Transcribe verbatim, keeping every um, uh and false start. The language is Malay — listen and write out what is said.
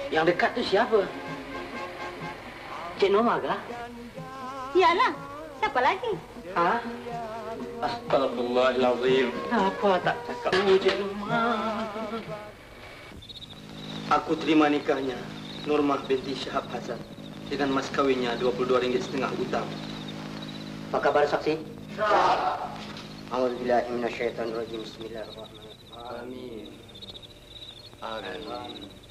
Yang dekat tu siapa? Cik Norma kah? Iyalah, siapa lagi? Ha? Astagfirullahalazim. Kenapa tak cakap dulu, Cik Norma? Aku terima nikahnya Norma binti Syahab Hasan dengan mas kawinnya dua puluh dua ringgit setengah utang. Apa kabar saksi? Sah. A'udzubillahi minasyaitonirrajim. Bismillahirrahmanirrahim. Amin. Amin.